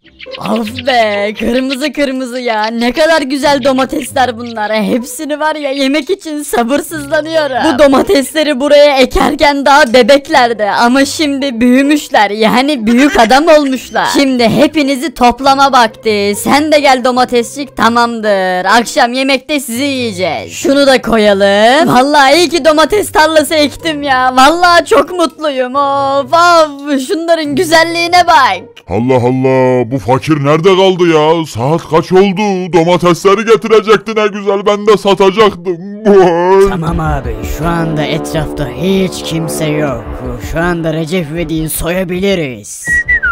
Of be, kırmızı kırmızı ya, ne kadar güzel domatesler bunlar. Hepsini var ya, yemek için sabırsızlanıyorum. Bu domatesleri buraya ekerken daha bebeklerdi ama şimdi büyümüşler, yani büyük adam olmuşlar. Şimdi hepinizi toplama vakti. Sen de gel domatesçik, tamamdır. Akşam yemekte sizi yiyeceğiz. Şunu da koyalım. Vallahi iyi ki domates tarlası ektim ya. Vallahi çok mutluyum. Of of, şunların güzelliğine bak. Allah Allah, bu fakir nerede kaldı ya? Saat kaç oldu? Domatesleri getirecekti ne güzel, ben de satacaktım. Vay. Tamam abi, şu anda etrafta hiç kimse yok. Şu anda Recep İvedik'i soyabiliriz.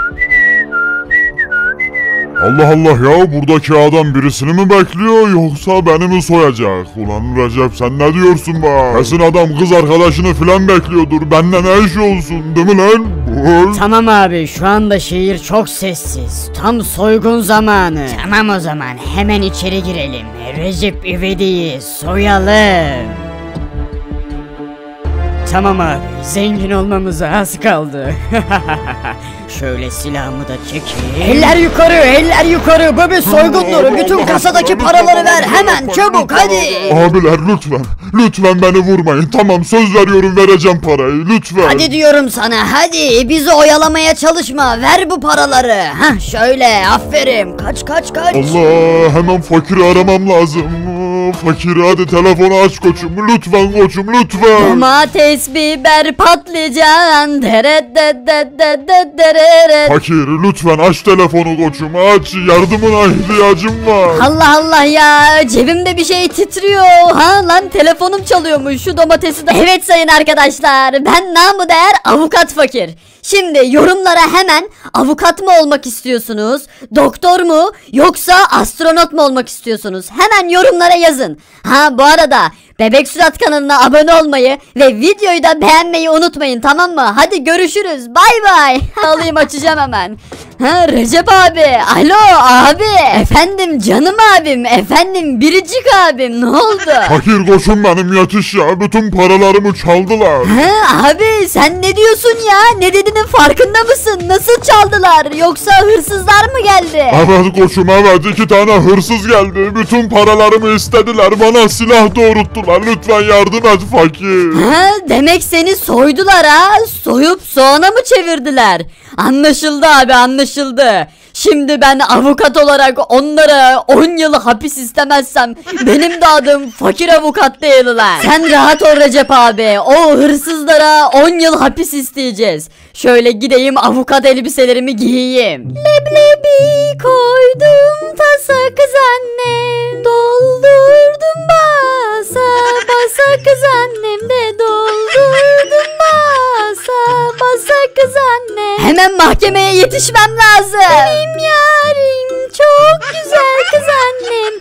Allah Allah ya, buradaki adam birisini mi bekliyor yoksa beni mi soyacak? Ulan Recep, sen ne diyorsun be? Kesin adam kız arkadaşını filan bekliyordur. Benimle ne işi olsun, değil mi lan? Vay. Tamam abi, şu anda şehir çok sessiz. Tam soygun zamanı. Tamam, o zaman hemen içeri girelim. Recep İvedik'i soyalım. Tamam abi, zengin olmamıza az kaldı. Şöyle silahımı da çekeyim. Eller yukarı, eller yukarı. Bu bir soygundur. Bütün kasadaki paraları ver hemen, çabuk hadi. Abiler lütfen, lütfen beni vurmayın. Tamam, söz veriyorum, vereceğim parayı, lütfen. Hadi diyorum sana, hadi bizi oyalamaya çalışma, ver bu paraları. Hah, şöyle, aferin, kaç. Allah, hemen fakiri aramam lazım. Fakir, hadi telefonu aç koçum, lütfen koçum, lütfen. Domates, biber, patlıcan, deret. Fakir, lütfen aç telefonu koçum, aç, yardımına ihtiyacım var. Allah Allah ya, cebimde bir şey titriyor. Ha lan, telefonum çalıyormuş, şu domatesi de. Evet sayın arkadaşlar, ben namı değer avukat fakir. Şimdi yorumlara hemen avukat mı olmak istiyorsunuz, doktor mu, yoksa astronot mu olmak istiyorsunuz? Hemen yorumlara yazın. Ha, bu arada Bebek Surat kanalına abone olmayı ve videoyu da beğenmeyi unutmayın, tamam mı? Hadi görüşürüz, bay bay. Alayım, açacağım hemen. Ha, Recep abi, alo abi, efendim canım abim, efendim biricik abim, ne oldu? Fakir koçum benim, yetiş ya, bütün paralarımı çaldılar. Ha abi, sen ne diyorsun ya, ne dediğinin farkında mısın? Nasıl çaldılar, yoksa hırsızlar mı geldi? Evet koçum, evet, 2 tane hırsız geldi, bütün paralarımı istediler, bana silah doğrulttular, lütfen yardım et fakir. Ha, demek seni soydular ha, soyup soğana mı çevirdiler? Anlaşıldı abi, anlaşıldı. Şimdi ben avukat olarak onlara 10 yıl hapis istemezsem benim de adım fakir avukat değil lan. Sen rahat ol Recep abi, o hırsızlara 10 yıl hapis isteyeceğiz. Şöyle gideyim, avukat elbiselerimi giyeyim. Leblebi koydum tasa kız annem, doldurdum basa basa kız annem de doldurdum basa basa kız annem. Hemen mahkemeye yetişmem lazım. Benim yarim çok güzel kız annem,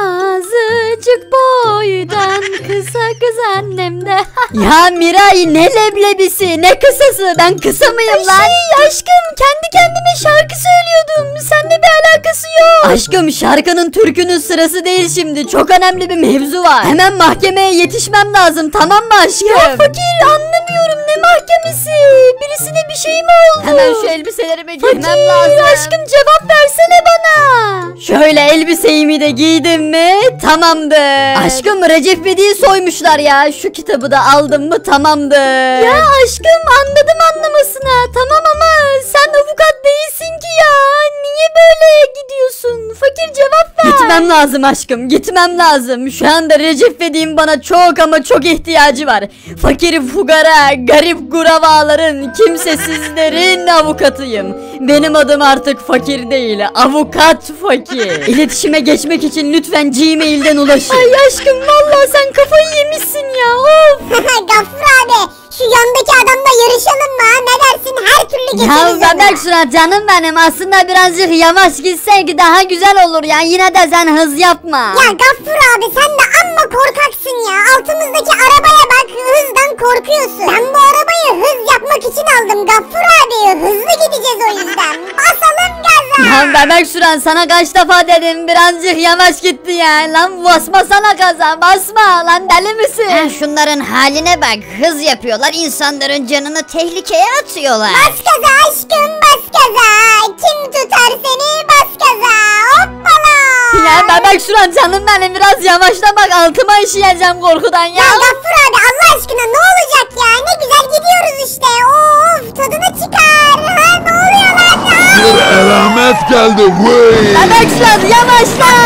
azıcık boydan kısa kız annem de. Ya Miray, ne leblebisi ne kısası, ben kısa mıyım lan? Aşkım, kendi kendime şarkı söylüyordum, seninle bir alakası yok. Aşkım, şarkının türkünün sırası değil şimdi, çok önemli bir mevzu var. Hemen mahkemeye yetişmem lazım, tamam mı aşkım? Ya fakir, anlamıyorum, ne mahkemesi, birisine bir şey mi oldu? Hemen şu elbiselerimi giymem lazım. Aşkım, cevap versene bana. Şöyle elbiseyi de giydim mi tamamdır. Aşkım, Recep İvedik'i soymuşlar ya, şu kitabı da aldım mı tamamdır. Ya aşkım, anladım anlamasına, tamam ama sen avukat değilsin ki ya, niye böyle gidiyorsun? Fakir, cevap ver. Gitmem lazım aşkım, gitmem lazım. Şu anda Recep İvedik'in bana çok ama çok ihtiyacı var. Fakir fugara, garip guravaların, kimsesizlerin avukatıyım. Benim adım artık fakir değil, avukat fakir. İletişime geçmek için lütfen Gmail'den ulaşın. Ay aşkım, vallahi sen kafayı yemişsin ya, of. Gaffur abi, şu yandaki adamla yarışalım mı ha? Ne dersin? Her türlü geçeriz Ya onu. bebek Surat canım benim, aslında birazcık yavaş gitsek daha güzel olur ya, yine de sen hız yapma. Ya Gaffur abi, sen de amma korkaksın ya. Altımızdaki arabaya bak, hızdan korkuyorsun. Ben bu arabayı hız yapmak için aldım Gaffur abi. Hızlı gideceğiz o yüzden. Basalım gaza. Ya bebek Surat, sana kaç defa dedim, birazcık yavaş gitti ya. Lan basmasana gaza, basma lan, deli misin? Şunların haline bak, hız yapıyorlar, insanların canını tehlikeye atıyorlar. Bas gaza aşkım, bas gaza. Kim tutar seni bas gaza. Hoppala. Ya bebek Suran canım benim biraz yavaşla bak altıma işeyeceğim korkudan ya. Ya Gaffur abi Allah aşkına ne olacak ya? Ne güzel gidiyoruz işte. Of tadını çıkar. Ha ne oluyor lan? Bir alamet geldi. Vay. Bebek Suran yavaşla.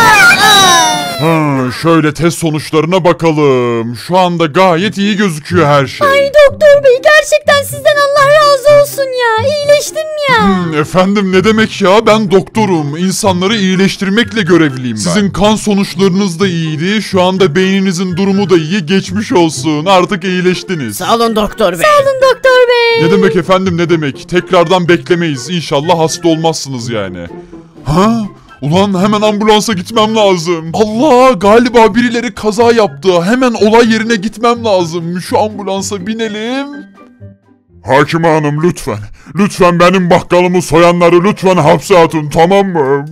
Şöyle test sonuçlarına bakalım. Şu anda gayet iyi gözüküyor her şey. Ay doktor bey gerçekten sizden Allah razı olsun ya. İyileştin mi ya? Efendim ne demek ya, ben doktorum. İnsanları iyileştirmekle görevliyim ben. Sizin kan sonuçlarınız da iyiydi. Şu anda beyninizin durumu da iyi. Geçmiş olsun, artık iyileştiniz. Sağ olun doktor bey. Sağ olun doktor bey. Ne demek efendim, ne demek. Tekrardan beklemeyiz. İnşallah hasta olmazsınız yani. Ha? Ulan hemen ambulansa gitmem lazım. Allah, galiba birileri kaza yaptı. Hemen olay yerine gitmem lazım. Şu ambulansa binelim. Hakime hanım lütfen. Lütfen benim bakkalımı soyanları lütfen hapse atın, tamam mı?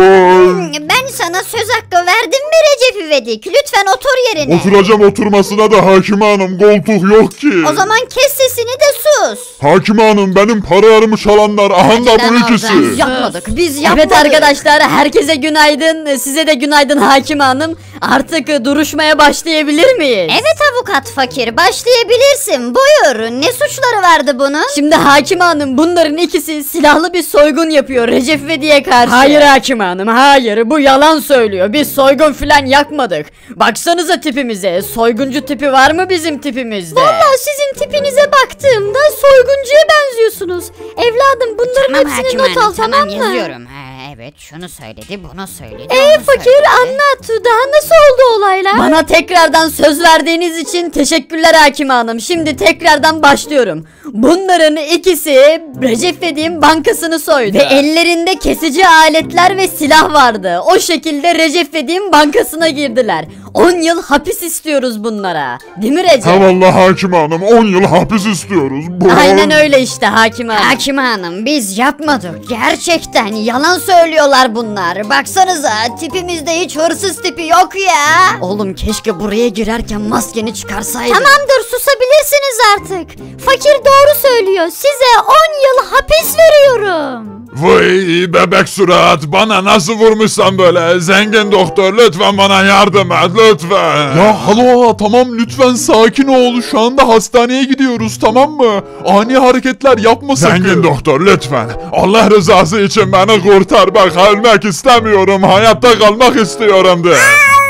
Ben sana söz hakkı verdim mi Recep İvedik? Lütfen otur yerine. Oturacağım, oturmasına da Hakime hanım, koltuk yok ki. O zaman kes sesini de sus. Hakime hanım, benim paralarımı çalanlar aha da bu ikisi. Biz yapmadık. Biz yapmadık. Evet arkadaşlar herkese günaydın. Size de günaydın Hakim Hanım. Artık duruşmaya başlayabilir miyiz? Evet avukat fakir başlayabilirsin. Buyur. Ne suçları vardı bunun? Şimdi Hakim Hanım bunların ikisi silahlı bir soygun yapıyor Recep İvedik'e karşı. Hayır hakim hanım hayır, bu yalan söylüyor. Biz soygun filan yapmadık. Baksanıza tipimize, soyguncu tipi var mı bizim tipimizde? Vallahi sizin tipinize baktığımda soyguncuya benziyorsunuz. Evladım bunların hepsini not al tamam mı? yazıyorum. Evet şunu söyledi bunu söyledi. Fakir anlat. Daha nasıl oldu olaylar? Bana tekrardan söz verdiğiniz için teşekkürler Hakim Hanım. Şimdi tekrardan başlıyorum. Bunların ikisi Recep İvedik'in bankasını soydu. Ve ellerinde kesici aletler ve silah vardı. O şekilde Recep İvedik'in bankasına girdiler. 10 yıl hapis istiyoruz bunlara. Değil mi Recep? Ha vallahi Hakime hanım, 10 yıl hapis istiyoruz. Aynen öyle işte Hakim Hanım. Hakim hanım biz yapmadık. Gerçekten yalan söylüyorlar bunlar. Baksanıza tipimizde hiç hırsız tipi yok ya. Oğlum keşke buraya girerken maskeni çıkarsaydın. Tamamdır susabilirsiniz artık. Fakir doğru söylüyor. Size 10 yıl hapis veriyorum. Vay bebek surat, bana nasıl vurmuşsan böyle. Zengin doktor lütfen bana yardım et lütfen. Ya halo, tamam lütfen sakin ol. Şu anda hastaneye gidiyoruz, tamam mı? Ani hareketler yapma sakın. Zengin doktor lütfen. Allah rızası için beni kurtar. Bak ölmek istemiyorum. Hayatta kalmak istiyorum de.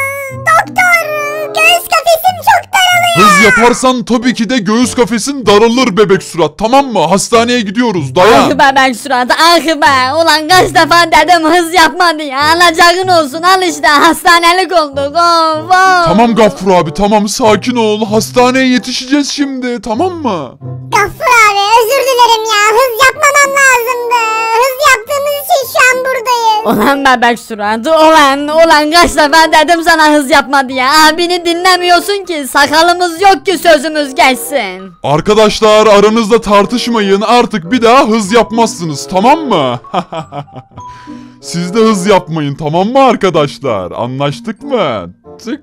Doktor göğüs kafesim çok daralıyor. Hız yaparsan tabii ki de göğüs kafesin daralır bebek surat, tamam mı? Hastaneye gidiyoruz, dayan. Ah be ben suratı ah be. Ulan kaç defa dedim hız yapma diye. Alacağın olsun al işte hastanelik olduk. Of, of. Tamam Gaffur abi, tamam sakin ol. Hastaneye yetişeceğiz şimdi, tamam mı? Gaffur abi özür dilerim ya. Hız yapmamam lazımdı. Hız yaptığımız için şu an buradayız. Ulan bebek suratı ulan kaç defa dedim sana hız yapma diye. Abini dinlemiyorsun ki sakalımız yok ki sözümüz geçsin. Arkadaşlar aranızda tartışmayın, artık bir daha hız yapmazsınız, tamam mı? Siz de hız yapmayın, tamam mı arkadaşlar? Anlaştık mı? Tık.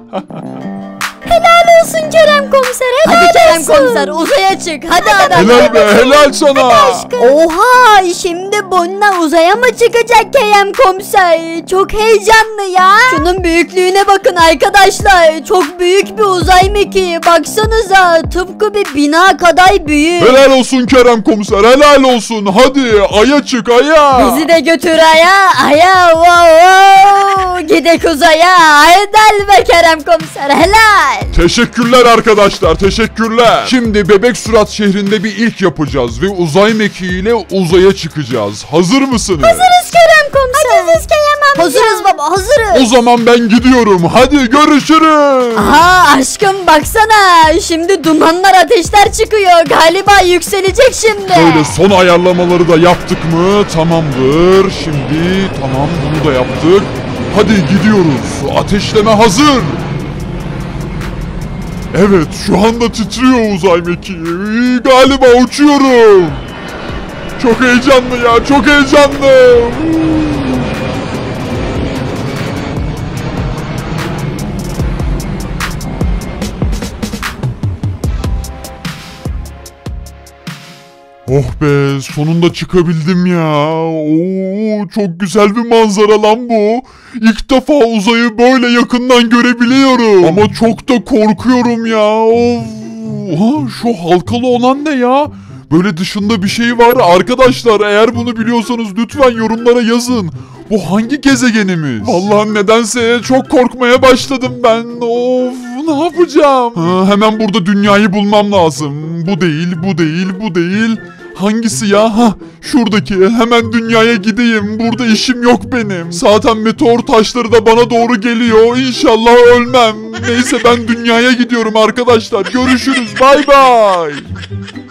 Helal olsun Kerem komiser helal Hadi Kerem komiser uzaya çık hadi adam. Helal be, helal sana. Oha şimdi bununla uzaya mı çıkacak Kerem komiser? Çok heyecanlı ya. Şunun büyüklüğüne bakın arkadaşlar. Çok büyük bir uzay mekiği. Baksanıza tıpkı bir bina kadar büyük. Helal olsun Kerem komiser, helal olsun. Hadi aya çık, aya. Bizi de götür aya wow. Gidek uzaya. Haydi be Kerem komiser helal. Teşekkürler arkadaşlar, teşekkürler. Şimdi Bebek Surat şehrinde bir ilk yapacağız ve uzay mekiğiyle uzaya çıkacağız. Hazır mısınız? Hazırız Kerem komiser. Hazırız Kerem amca. Hazırız baba hazırız. O zaman ben gidiyorum. Hadi görüşürüz. Aha aşkım baksana. Şimdi dumanlar ateşler çıkıyor. Galiba yükselecek şimdi. Böyle son ayarlamaları da yaptık mı? Tamamdır. Şimdi tamam, bunu da yaptık. Hadi gidiyoruz. Ateşleme hazır. Evet, şu anda titriyor uzay mekiği. Galiba uçuyorum. Çok heyecanlı ya, çok heyecanlı. Oh be, sonunda çıkabildim ya. Oo, çok güzel bir manzara lan bu. İlk defa uzayı böyle yakından görebiliyorum. Ama çok da korkuyorum ya. Of. Ha, şu halkalı olan ne ya? Böyle dışında bir şey var. Arkadaşlar eğer bunu biliyorsanız lütfen yorumlara yazın. Bu hangi gezegenimiz? Vallahi nedense çok korkmaya başladım ben. Of, ne yapacağım? Ha, hemen burada dünyayı bulmam lazım. Bu değil, bu değil, bu değil. Hangisi ya? Ha, şuradaki. Hemen dünyaya gideyim. Burada işim yok benim. Zaten meteor taşları da bana doğru geliyor. İnşallah ölmem. Neyse ben dünyaya gidiyorum arkadaşlar. Görüşürüz. Bay bay.